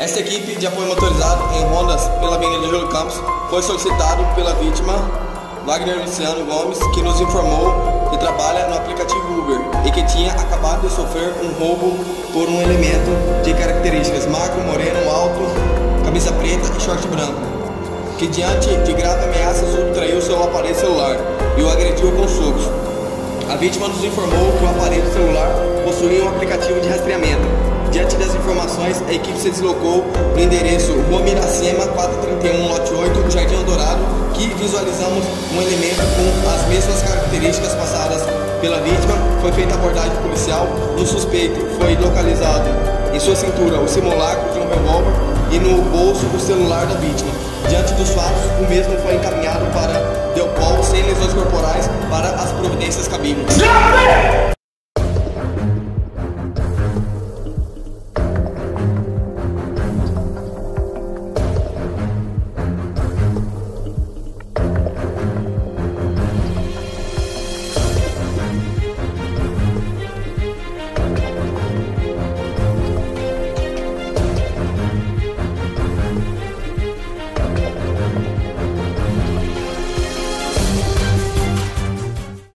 Esta equipe de apoio motorizado em rondas pela Avenida Júlio Campos foi solicitado pela vítima Wagner Luciano Gomes, que nos informou que trabalha no aplicativo Uber e que tinha acabado de sofrer um roubo por um elemento de características magro, moreno, alto, camisa preta e short branco, que diante de grave ameaça subtraiu seu aparelho celular e o agrediu com socos. A vítima nos informou que o aparelho celular possuía um aplicativo de rastreamento. Diante das informações, a equipe se deslocou no endereço Rua Miracema, 431, lote 8, Jardim Eldorado, que visualizamos um elemento com as mesmas características passadas pela vítima. Foi feita a abordagem policial. No suspeito foi localizado em sua cintura o simulacro de um revólver e no bolso o celular da vítima. Diante dos fatos, o mesmo foi encaminhado